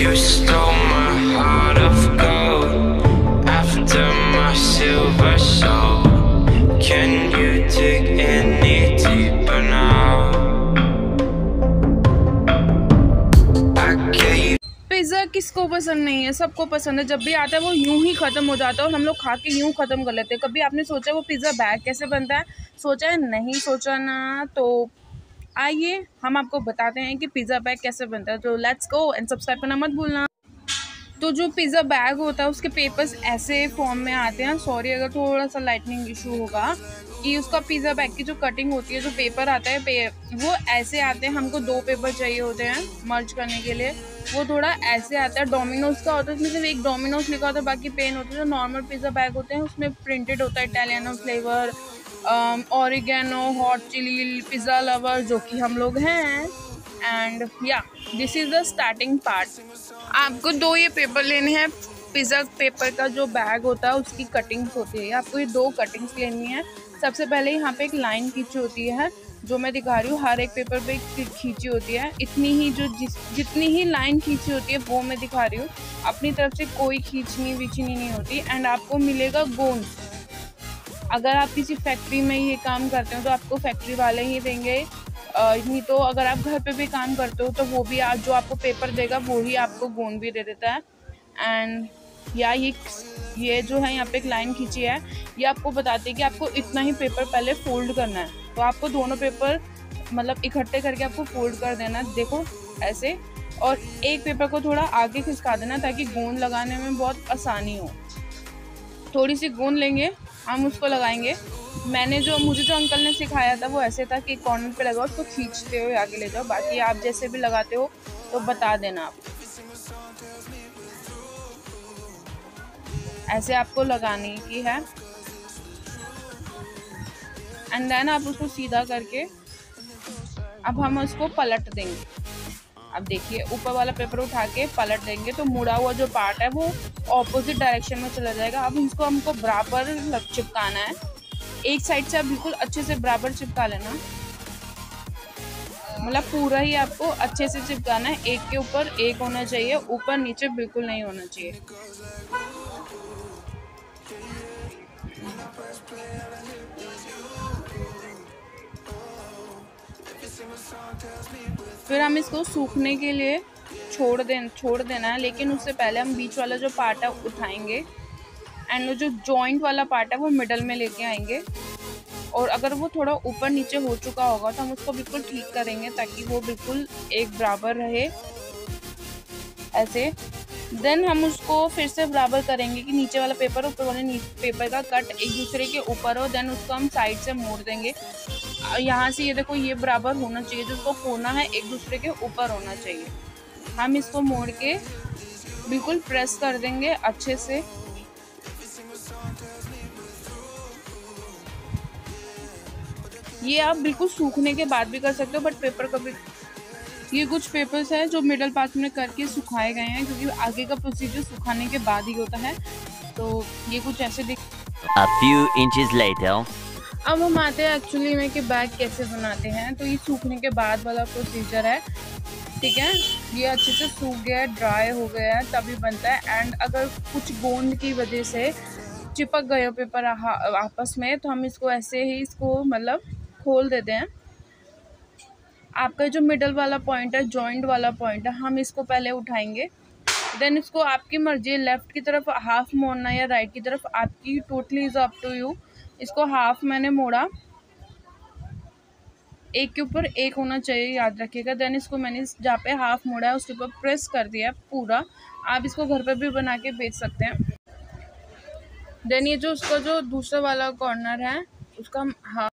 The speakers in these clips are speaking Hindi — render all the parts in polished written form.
You stole my heart of gold after my silver soul. Can you dig any deeper now? I gave you pizza किसको पसंद नहीं है, सबको पसंद है। जब भी आता है वो यूं ही ख़त्म हो जाता है और हम लोग खा के यूं ख़त्म कर लेते हैं। कभी आपने सोचा वो पिज़्ज़ा बैग कैसे बनता है? सोचा है? नहीं सोचा ना? तो आइए हम आपको बताते हैं कि पिज़्ज़ा बैग कैसे बनता है। तो लेट्स गो एंड सब्सक्राइब करना मत भूलना। तो जो पिज़्ज़ा बैग होता है उसके पेपर्स ऐसे फॉर्म में आते हैं। सॉरी अगर थोड़ा सा लाइटनिंग इशू होगा कि उसका पिज़्ज़ा बैग की जो कटिंग होती है, जो पेपर आता है वो ऐसे आते हैं। हमको 2 पेपर चाहिए होते हैं मर्ज करने के लिए। वो थोड़ा ऐसे आता है, डोमिनोज का होता है, उसमें सिर्फ एक डोमिनोज लिखा होता है, बाकी पेन होते हैं। जो नॉर्मल पिज़्ज़ा बैग होते हैं उसमें प्रिंटेड होता है Italiano flavour, oregano, hot chilli, pizza lover जो कि हम लोग हैं। And yeah this is the starting part. आपको 2 ये पेपर लेने हैं। पिज़्ज़ा पेपर का जो बैग होता है उसकी कटिंग्स होती है, आपको ये 2 कटिंग्स लेनी है। सबसे पहले यहाँ पे एक लाइन खींची होती है जो मैं दिखा रही हूँ, हर एक पेपर पे खींची होती है। इतनी ही जितनी ही लाइन खींची होती है वो मैं दिखा रही हूँ। अपनी तरफ से कोई खींचनी वीचनी नहीं होती। एंड आपको मिलेगा गोंद। अगर आप किसी फैक्ट्री में ये काम करते हो तो आपको फैक्ट्री वाले ही देंगे, नहीं तो अगर आप घर पे भी काम करते हो तो वो भी जो आपको पेपर देगा वो ही आपको गोंद भी दे देता है। एंड या ये जो है यहाँ पे एक लाइन खींची है, ये आपको बताती है कि आपको इतना ही पेपर पहले फोल्ड करना है। तो आपको दोनों पेपर मतलब इकट्ठे करके आपको फोल्ड कर देना, देखो ऐसे। और एक पेपर को थोड़ा आगे खिसका देना ताकि गोंद लगाने में बहुत आसानी हो। थोड़ी सी गोंद लेंगे, हम उसको लगाएंगे। मुझे जो अंकल ने सिखाया था वो ऐसे था कि कॉर्नर पे लगाओ, उसको खींचते हुए आगे ले जाओ। बाकी आप जैसे भी लगाते हो तो बता देना आप। ऐसे आपको लगानी की है। एंड देन आप उसको सीधा करके अब हम उसको पलट देंगे। अब देखिए ऊपर वाला पेपर उठा के पलट देंगे तो मुड़ा हुआ जो पार्ट है वो ऑपोजिट डायरेक्शन में चला जाएगा। अब हमको बराबर चिपकाना है। एक साइड से आप बिल्कुल अच्छे से बराबर चिपका लेना, मतलब पूरा ही आपको अच्छे से चिपकाना है। एक के ऊपर एक होना चाहिए, ऊपर नीचे बिल्कुल नहीं होना चाहिए। फिर हम इसको सूखने के लिए छोड़ देना है, लेकिन उससे पहले हम बीच वाला जो पार्ट है उठाएंगे एंड वो जो जॉइंट वाला पार्ट है वो मिडल में लेके आएंगे। और अगर वो थोड़ा ऊपर नीचे हो चुका होगा तो हम उसको बिल्कुल ठीक करेंगे ताकि वो बिल्कुल एक बराबर रहे ऐसे। देन हम उसको फिर से बराबर करेंगे कि नीचे वाला पेपर ऊपर वाले पेपर का कट एक दूसरे के ऊपर हो। देन उसको हम साइड से मोड़ देंगे। यहाँ से ये देखो ये बराबर होना चाहिए, जो उसको कोना है एक दूसरे के ऊपर होना चाहिए। हम इसको मोड़ के बिल्कुल प्रेस कर देंगे अच्छे से। ये आप बिल्कुल सूखने के बाद भी कर सकते हो, बट पेपर कभी ये कुछ पेपर्स हैं जो मिडल पार्ट में करके सुखाए गए हैं, क्योंकि आगे का प्रोसीजर सुखाने के बाद ही होता है। तो ये कुछ ऐसे दिख। A few inches later. अब हम आते हैं एक्चुअली में कि बैग कैसे बनाते हैं। तो ये सूखने के बाद वाला प्रोसीजर है, ठीक है। ये अच्छे से सूख गया है, ड्राई हो गया है, तभी बनता है। एंड अगर कुछ गोंद की वजह से चिपक गए हो पेपर आपस में तो हम इसको ऐसे ही मतलब खोल देते हैं। आपका जो मिडल वाला पॉइंट है, जॉइंट वाला पॉइंट है, हम इसको पहले उठाएंगे। देन इसको आपकी मर्जी, लेफ्ट की तरफ हाफ मोड़ना या राइट की तरफ, आपकी totally is up to you. इसको हाफ मैंने मोड़ा, एक के ऊपर एक होना चाहिए, याद रखिएगा। देन इसको मैंने जहाँ पे हाफ मोड़ा है उसके ऊपर प्रेस कर दिया पूरा। आप इसको घर पे भी बना के बेच सकते हैं। देन ये जो उसका जो दूसरा वाला कॉर्नर है उसका हाफ,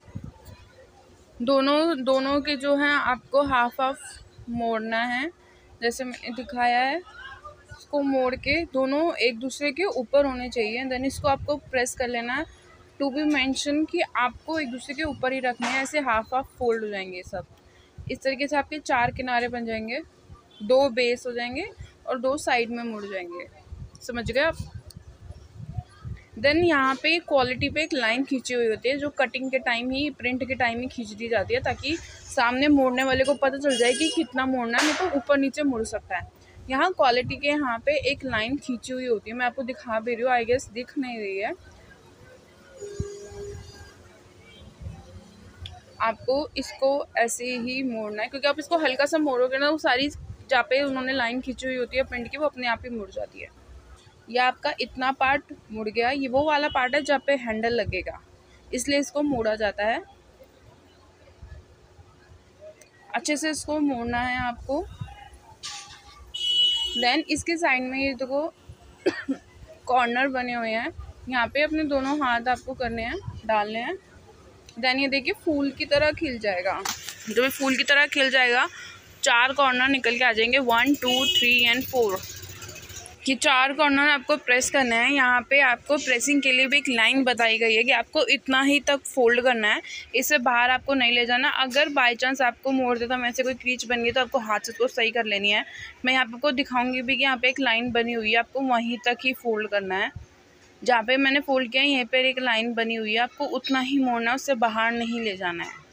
दोनों के जो हैं आपको हाफ मोड़ना है, जैसे मैंने दिखाया है। इसको मोड़ के दोनों एक दूसरे के ऊपर होने चाहिए। देन इसको आपको प्रेस कर लेना है, टू बी मेंशन कि आपको एक दूसरे के ऊपर ही रखने हैं। ऐसे हाफ फोल्ड हो जाएंगे सब। इस तरीके से आपके 4 किनारे बन जाएंगे, 2 बेस हो जाएंगे और 2 साइड में मुड़ जाएंगे। समझ गए आप? देन यहाँ पे क्वालिटी पे एक लाइन खींची हुई होती है जो कटिंग के टाइम ही, प्रिंट के टाइम ही खींच दी जाती है, ताकि सामने मोड़ने वाले को पता चल जाए कि कितना मोड़ना है, नहीं तो ऊपर नीचे मुड़ सकता है। यहाँ क्वालिटी के यहाँ पे एक लाइन खींची हुई होती है, मैं आपको दिखा भी रही हूँ, आई गेस दिख नहीं रही है आपको। इसको ऐसे ही मोड़ना है, क्योंकि आप इसको हल्का सा मोड़ोगे ना, वो सारी जहाँ पे उन्होंने लाइन खींची हुई होती है प्रिंट की, वो अपने आप ही मुड़ जाती है। ये आपका इतना पार्ट मुड़ गया, ये वो वाला पार्ट है जहाँ पे हैंडल लगेगा, इसलिए इसको मोड़ा जाता है। अच्छे से इसको मोड़ना है आपको। देन इसके साइड में ये देखो कॉर्नर बने हुए हैं, यहाँ पे अपने दोनों हाथ आपको करने हैं, डालने हैं। देन ये देखिए फूल की तरह खिल जाएगा। जब ये फूल की तरह खिल जाएगा, 4 कॉर्नर निकल के आ जाएंगे, 1 2 3 एंड 4। ये 4 कॉर्नर आपको प्रेस करना है। यहाँ पे आपको प्रेसिंग के लिए भी एक लाइन बताई गई है कि आपको इतना ही तक फोल्ड करना है, इससे बाहर आपको नहीं ले जाना। अगर बाई चांस आपको मोड़ देता में से कोई क्रीच बन गई तो आपको हाथ से उसको सही कर लेनी है। मैं यहाँ पे आपको दिखाऊंगी भी कि यहाँ पे एक लाइन बनी हुई है, आपको वहीं तक ही फोल्ड करना है। जहाँ पे मैंने फोल्ड किया यहीं पर एक लाइन बनी हुई है, आपको उतना ही मोड़ना है, उससे बाहर नहीं ले जाना है।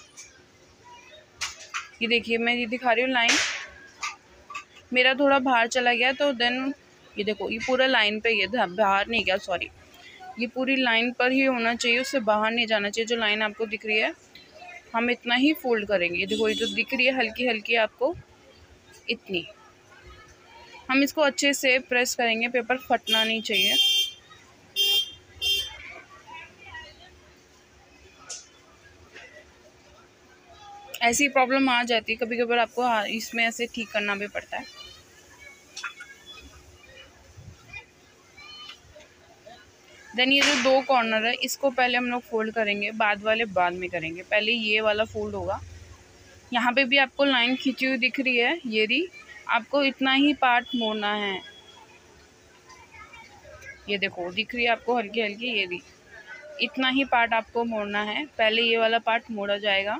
ये देखिए मैं ये दिखा रही हूँ लाइन, मेरा थोड़ा बाहर चला गया तो देन ये देखो ये पूरा लाइन पे, ये बाहर नहीं गया, सॉरी, ये पूरी लाइन पर ही होना चाहिए, उससे बाहर नहीं जाना चाहिए। जो लाइन आपको दिख रही है हम इतना ही फोल्ड करेंगे। ये देखो ये जो दिख रही है हल्की हल्की आपको इतनी, हम इसको अच्छे से प्रेस करेंगे, पेपर फटना नहीं चाहिए। ऐसी प्रॉब्लम आ जाती है कभी कभार, आपको इसमें ऐसे ठीक करना भी पड़ता है। देन ये जो 2 कॉर्नर है इसको पहले हम लोग फोल्ड करेंगे, बाद वाले बाद में करेंगे। पहले ये वाला फोल्ड होगा। यहाँ पे भी आपको लाइन खींची हुई दिख रही है, ये रही, आपको इतना ही पार्ट मोड़ना है। ये देखो दिख रही है आपको हल्की हल्की, ये रही, इतना ही पार्ट आपको मोड़ना है। पहले ये वाला पार्ट मोड़ा जाएगा,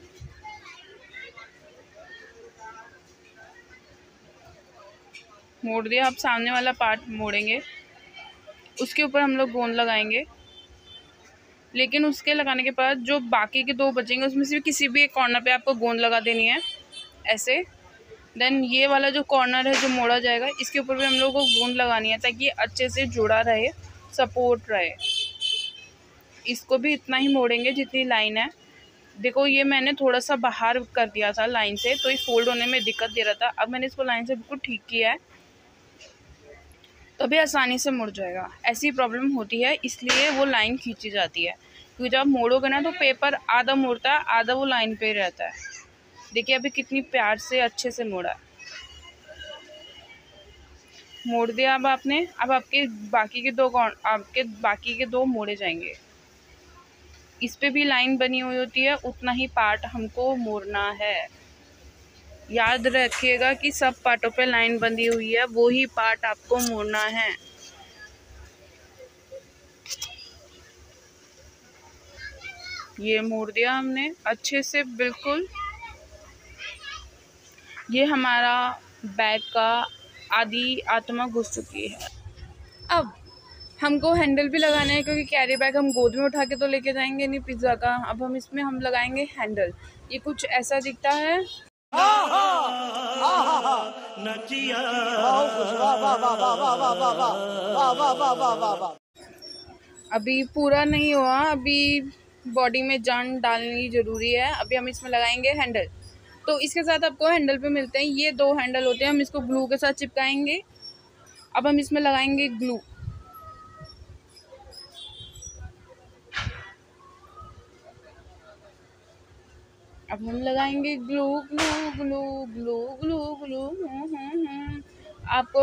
मोड़ दिया। अब सामने वाला पार्ट मोड़ेंगे, उसके ऊपर हम लोग गोंद लगाएंगे। लेकिन उसके लगाने के बाद जो बाकी के 2 बचेंगे उसमें से किसी भी एक कॉर्नर पे आपको गोंद लगा देनी है ऐसे। देन ये वाला जो कॉर्नर है जो मोड़ा जाएगा, इसके ऊपर भी हम लोग को गोंद लगानी है ताकि ये अच्छे से जुड़ा रहे, सपोर्ट रहे। इसको भी इतना ही मोड़ेंगे जितनी लाइन है। देखो ये मैंने थोड़ा सा बाहर कर दिया था लाइन से, तो ये फोल्ड होने में दिक्कत दे रहा था। अब मैंने इसको लाइन से बिल्कुल ठीक किया है, तो भी आसानी से मुड़ जाएगा। ऐसी प्रॉब्लम होती है इसलिए वो लाइन खींची जाती है, क्योंकि जब मोड़ोगे ना तो पेपर आधा मुड़ता है, आधा वो लाइन पे रहता है। देखिए अभी कितनी प्यार से अच्छे से मोड़ा है, मोड़ दिया अब आपने। अब आपके बाकी के 2 मोड़े जाएंगे। इस पे भी लाइन बनी हुई होती है, उतना ही पार्ट हमको मोड़ना है। याद रखिएगा कि सब पार्टों पे लाइन बंधी हुई है, वो ही पार्ट आपको मोड़ना है। ये मोड़ दिया हमने अच्छे से बिल्कुल। ये हमारा बैग का आधी आत्मा घुस चुकी है। अब हमको हैंडल भी लगाना है, क्योंकि कैरी बैग हम गोद में उठा के तो लेके जाएंगे नहीं पिज़्ज़ा का। अब हम इसमें हम लगाएंगे हैंडल। ये कुछ ऐसा दिखता है। अभी पूरा नहीं हुआ, अभी बॉडी में जान डालनी ज़रूरी है। अभी हम इसमें लगाएंगे हैंडल। तो इसके साथ आपको हैंडल पे मिलते हैं ये 2 हैंडल होते हैं, हम इसको ग्लू के साथ चिपकाएंगे। अब हम इसमें लगाएंगे ग्लू। अब हम लगाएंगे glue glue glue glue glue glue. आपको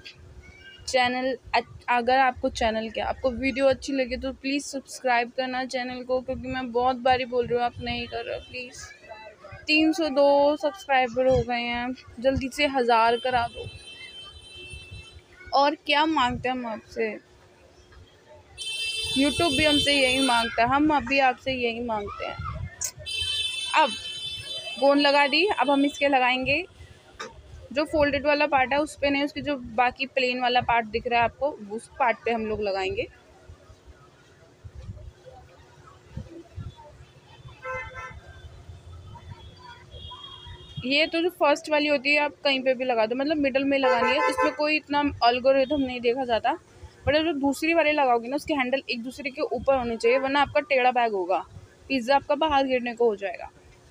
अगर आपको चैनल क्या आपको वीडियो अच्छी लगे तो प्लीज़ सब्सक्राइब करना चैनल को, क्योंकि मैं बहुत बारी बोल रही हूँ आप नहीं कर रहे हो। प्लीज़ 302 सब्सक्राइबर हो गए हैं, जल्दी से 1000 करा दो। और क्या मांगते हैं हम आपसे, यूट्यूब भी हमसे यही मांगता है, हम अभी आपसे यही मांगते हैं। अब गोंद लगा दी, अब हम इसके लगाएंगे जो फोल्डेड वाला पार्ट है उस पे नहीं, उसके जो बाकी प्लेन वाला पार्ट दिख रहा है आपको, उस पार्ट पे हम लोग लगाएंगे। ये तो जो फर्स्ट वाली होती है आप कहीं पे भी लगा दो, मतलब मिडल में लगानी है, इसमें कोई इतना एल्गोरिथम नहीं देखा जाता। बट जो दूसरी वाली लगाओगे ना उसके हैंडल एक दूसरे के ऊपर होने चाहिए, वरना आपका टेढ़ा बैग होगा, पिज़्ज़ा आपका बाहर गिरने को हो जाएगा।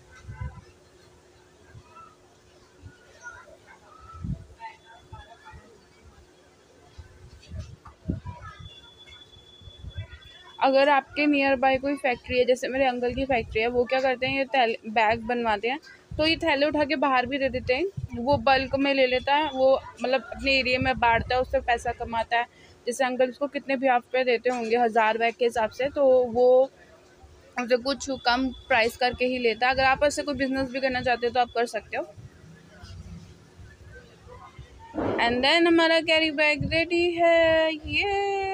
अगर आपके नियर बाय कोई फैक्ट्री है, जैसे मेरे अंकल की फैक्ट्री है, वो क्या करते हैं, ये बैग बनवाते हैं, तो ये थैले उठा के बाहर भी दे देते हैं। वो बल्क में ले लेता है, वो मतलब अपने एरिया में बांटता है, उससे पैसा कमाता है। जैसे अंकल उसको कितने भी हाफ पे देते होंगे 1000 बैग के हिसाब से, तो वो उसे कुछ कम प्राइस करके ही लेता है। अगर आप ऐसे कोई बिजनेस भी करना चाहते हो तो आप कर सकते हो। एंड देन हमारा कैरी बैग रेडी है, ये